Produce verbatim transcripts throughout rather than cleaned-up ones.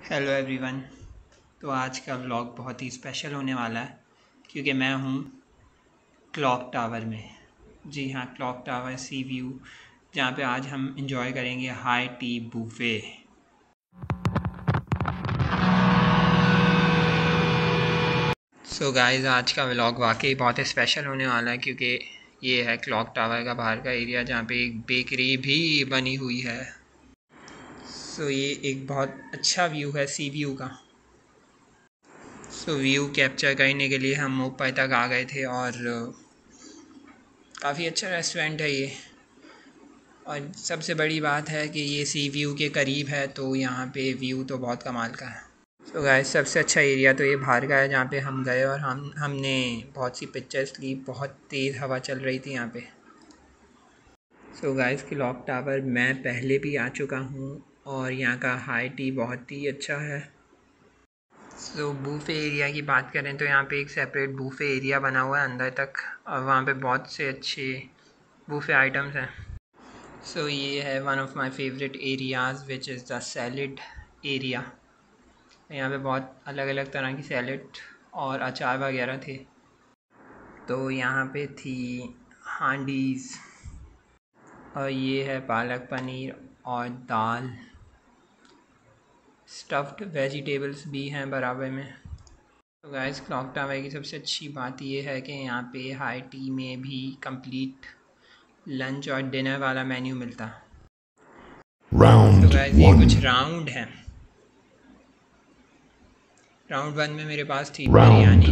Hello everyone. तो आज का व्लॉग बहुत ही स्पेशल होने वाला है क्योंकि मैं हूँ क्लॉक टावर में। जी हाँ, क्लॉक टावर सी व्यू, जहाँ पे आज हम इंजॉय करेंगे high tea buffet. So guys, आज का व्लॉग वाकई बहुत ही स्पेशल होने वाला है क्योंकि ये है क्लॉक टावर का बाहर का एरिया जहाँ पे एक बेकरी भी बनी हुई है। सो ये एक बहुत अच्छा व्यू है सी व्यू का। सो व्यू कैप्चर करने के लिए हम ऊपर तक आ गए थे और काफ़ी अच्छा रेस्टोरेंट है ये। और सबसे बड़ी बात है कि ये सी व्यू के करीब है, तो यहाँ पे व्यू तो बहुत कमाल का है। तो गाइस, सबसे अच्छा एरिया तो ये बाहर का है जहाँ पे हम गए और हम हमने बहुत सी पिक्चर्स ली। बहुत तेज़ हवा चल रही थी यहाँ पे। सो गाइस, क्लॉक टावर मैं पहले भी आ चुका हूँ और यहाँ का हाई टी बहुत ही अच्छा है। सो बूफे एरिया की बात करें तो यहाँ पे एक सेपरेट बूफे एरिया बना हुआ है अंदर तक, और वहाँ पे बहुत से अच्छे बूफे आइटम्स हैं। सो so, ये है one of my favourite areas which is the salad area. यहाँ पे बहुत अलग अलग तरह की सैलड और अचार वगैरह थे। तो यहाँ पे थी हांडीज़, और ये है पालक पनीर और दाल। स्टफ्ड वेजिटेबल्स भी हैं बराबर में। तो गाइस, क्लॉक टावर की सबसे अच्छी बात ये है कि यहाँ पे हाई टी में भी कंप्लीट लंच और डिनर वाला मेन्यू मिलता है। तो गाइस, ये कुछ राउंड हैं। राउंड वन में मेरे पास थी बिरयानी।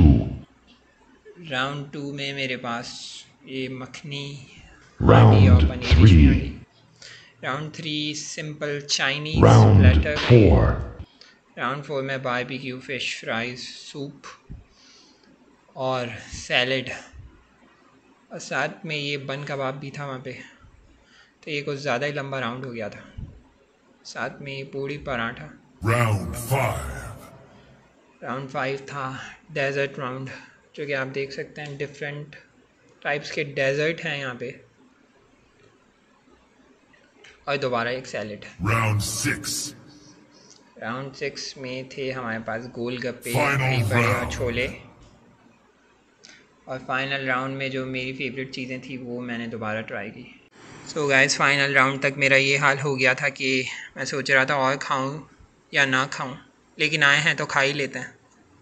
राउंड टू में मेरे पास ये मखनी हांडी और पनीर की हांडी। Round three simple Chinese platter. Round four में बारबेक्यू फ़िश फ्राइज सूप और सैलड, और साथ में ये बन कबाब भी था वहाँ पे। तो ये कुछ ज़्यादा ही लंबा राउंड हो गया था। साथ में ये puri paratha. Round five round five था डेजर्ट राउंड, जो कि आप देख सकते हैं डिफरेंट टाइप्स के डेजर्ट हैं यहाँ पे, और दोबारा एक salad. Round six round six में थे हमारे पास गोलगप्पे, दही बड़े और छोले। और फाइनल राउंड में जो मेरी फेवरेट चीज़ें थी वो मैंने दोबारा ट्राई की। सो गाइस, फाइनल राउंड तक मेरा ये हाल हो गया था कि मैं सोच रहा था और खाऊं या ना खाऊं, लेकिन आए हैं तो खा ही लेते हैं।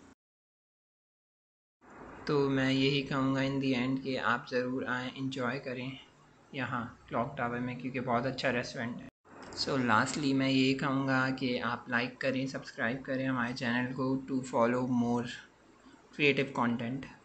तो मैं यही कहूँगा इन दी एंड कि आप ज़रूर आएँ, इंजॉय करें यहाँ क्लॉक टावर में, क्योंकि बहुत अच्छा रेस्टोरेंट है। सो लास्टली मैं यही कहूँगा कि आप लाइक करें, सब्सक्राइब करें हमारे चैनल को to follow more creative content.